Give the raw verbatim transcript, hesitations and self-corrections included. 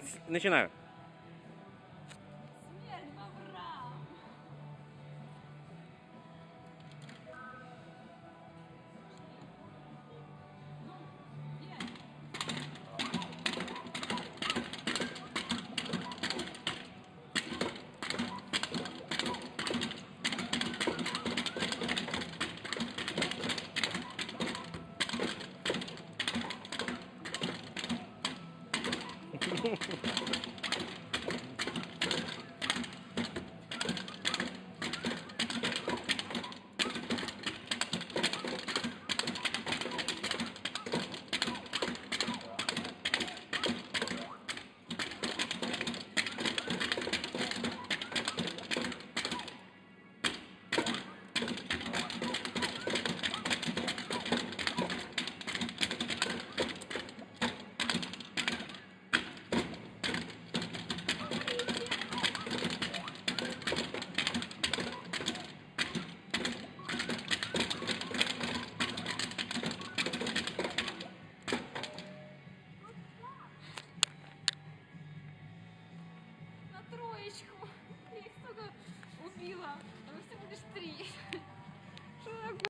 Начинаю. Смерть бобрам! На троечку. Я их столько убила. А вы всего лишь три. Что такое?